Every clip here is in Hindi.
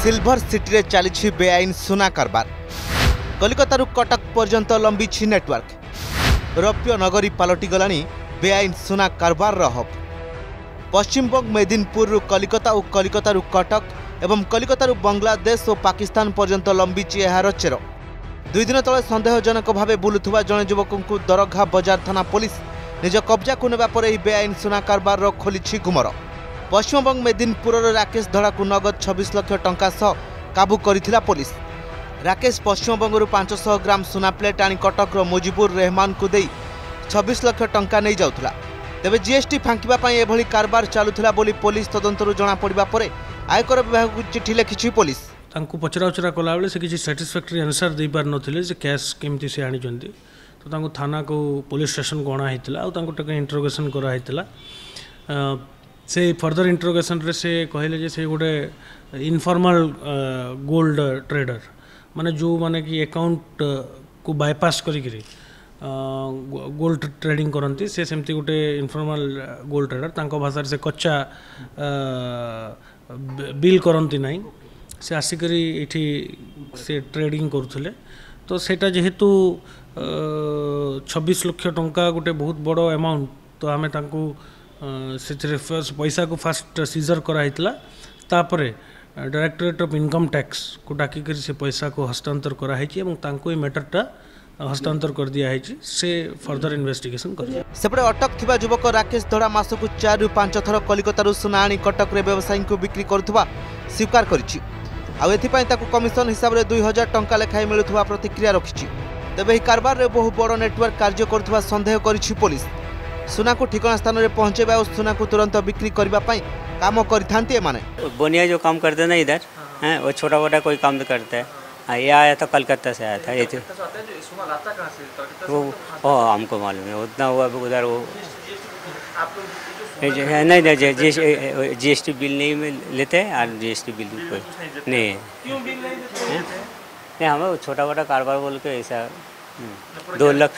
सिल्भर सिटी रे चली बेआईन सुना कारबार। कलिकतारू कटक पर्यंत लंबी नेटवर्क। रौप्य नगरी पलटि गलानी बेआईन सुना कारबार हब। पश्चिमबंग मेदिनीपुर कलिकता और कलिकतारू कटक एवं कलिकतारू बांग्लादेश और पाकिस्तान पर्यंत लंबी यार चेर। 2 दिन तले सन्देहजनक भाव बुलुवा जड़े युवक को दरघा बजार थाना पुलिस निज कब्जा को नेबा परे बेआईन सुना कारबार खोली गुमर। पश्चिमबंग मेदिनीपुर राकेश धड़ा को नगद 26 लाख टंका सह काबू करिथिला पुलिस। राकेश पश्चिमबंग 500 ग्राम सुना प्लेट आनी कटक मुजिबुर रहमान को दे 26 लाख टंका नहीं जाउथला। तेबे जीएसटी फांकिबा पई एभली कारबार चालुथिला बोली पुलिस तदंतरु जणा पड़िबा परे आयकर विभाग को चिठी लिखिछि पुलिस। तांको पचरा उचरा कला बेले से किसी सैटिस्फैक्टरी आंसर दे पार नथिले जे कैश केमती से आनी जंदी। तो तांको थाना को पुलिस स्टेशन को अणा हेतिला और तांको टके इंटरोगेशन करा हेतिला। से फर्दर इंटरोगेशन रे से कहले जे से गोटे इनफॉर्मल गोल्ड ट्रेडर माने जो माने कि अकाउंट को बायपास करी गोल्ड ट्रेडिंग करती से सेमती गोटे इनफॉर्मल गोल्ड ट्रेडर तांको भाषा से कच्चा बिल करती ना से आसिकरी इठी से ट्रेडिंग करुले। तो सेटा जेहेतु 26 लाख टंका गोटे बहुत बड़ अमाउंट तो आमे तांको से पैसा को फास्ट सीजर कराइला। तापरे डायरेक्टरेट ऑफ इनकम टैक्स को डाकिक से पैसा को हस्तांतर कराई तांको मैटरटा हस्तांतर कर दिया है से फर्दर इन्वेस्टिगेशन कर। सेपटे अटक थिबा युवक राकेश धड़ा मासकु 4 ରୁ 5 थर कलिकतारू सुना आनी कटक रे व्यवसायी को बिक्री करुवा स्वीकार करिछि। आउ एथिपाई ताकु कमिशन हिसाब रे 2000 टंका लेखाई मिलुथुवा प्रतिक्रिया रखिछि। तेबे ही कारबार रे बहु बड़ नेटवर्क कार्य करथुवा संदेह करिछि पुलिस। सुना को ठिकाना स्थान रे पहुंचेबा और सुना को तुरंत बिक्री करबा पई काम करिथांती एमाने। बोनिया जो काम करते ना इधर हैं वो छोटा मोटा कोई काम तो करता है। ये आया था कलकत्ता से आया था ये तो वो हमको मालूम है उतना हुआ उधर वो नहीं जीएसटी बिल नहीं लेते और जीएसटी बिल कोई नहीं नहीं हमें छोटा मोटा कारोबार बोल के ऐसा 2 लाख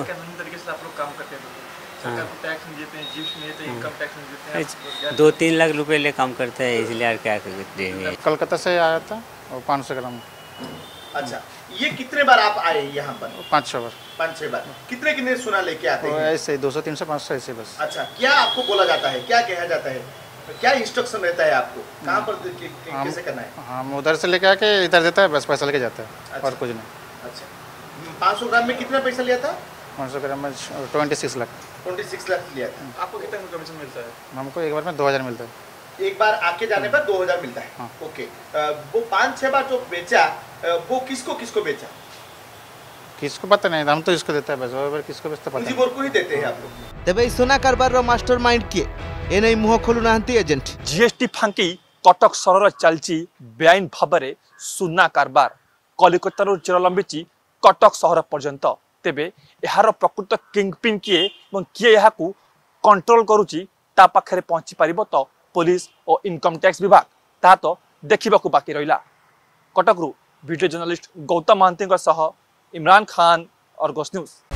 2-3 लाख रुपए ले काम करते हैं इसलिए यार क्या देंगे। कलकत्ता से आया था और 500 ग्राम। अच्छा ये कितने बार आप आए यहाँ पर? 5-6 बार। 5-6 बार। कितने सुना लेके आते हैं? ऐसे 200-300-500 ऐसे बस। अच्छा क्या आपको बोला जाता है, क्या कहा जाता है, क्या इंस्ट्रक्शन रहता है आपको कहाँ पर कैसे करना है? हम उधर से लेके आके इधर देता है बस पैसा लेके जाता है। अच्छा। और कुछ नहीं। अच्छा 500 ग्राम में कितना पैसा लिया था? 500 ग्राम में 26 लाख। 26 लाख लिया था। आपको कितना कमीशन मिलता है? हमको एक बार में 2000 मिलता है। एक बार आके जाने पर 2000 मिलता है। हाँ। ओके वो 5-6 बार जो बेचा वो किसको बेचा? किसको पता नहीं, हम तो इसको देता है बस और किसको बेचता पता नहीं। को ही देते हैं आप लोग। तेबे सोना कारबार रो मास्टरमाइंड किए ए नै मुह खोलु नाहंती एजेंट। जीएसटी फांकी कटक सहर चलची बेआईन भाबरे सुना कारबार कलिकतारू चिर लंबिची कटक सहर पर्यंत। तेबे यार प्रकृत किंगपिन किए और किए यहाँ कंट्रोल करुची ता पाखरे पहुंची पारिबो तो पुलिस और इनकम टैक्स विभाग ता तो देखा बाकी रहा। कटकरू वीडियो जर्नलिस्ट गौतम महांती सह इमरान खान, अर्गस न्यूज।